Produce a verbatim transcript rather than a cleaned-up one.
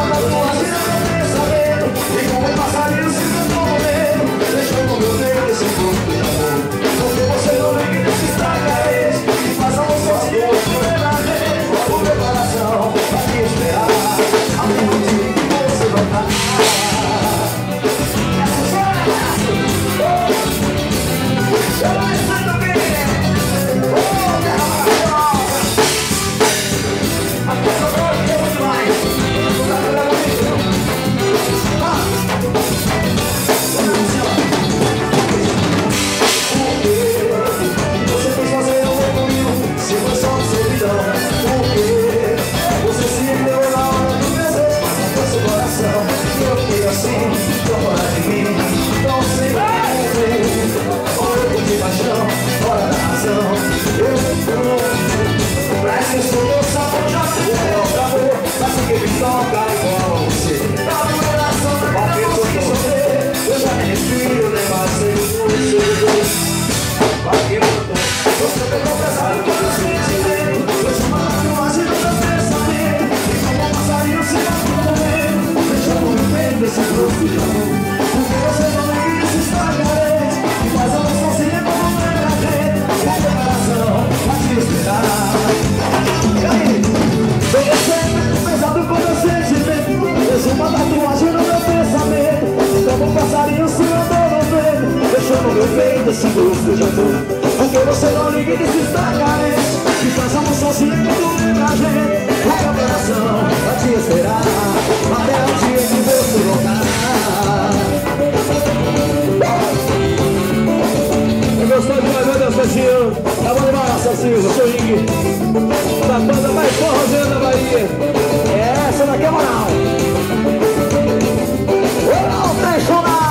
Desse gosto de amor, porque você não liga e se está carente. E faz amor sozinho quando lembra a gente. O meu coração vai te esperar até o dia que você voltar. Eu gostou demais, meu Deus, Cecinho. Tá bom demais, Cecinho, swing da banda mais forrozeira da Bahia. Essa daqui é moral. Não tem chorado.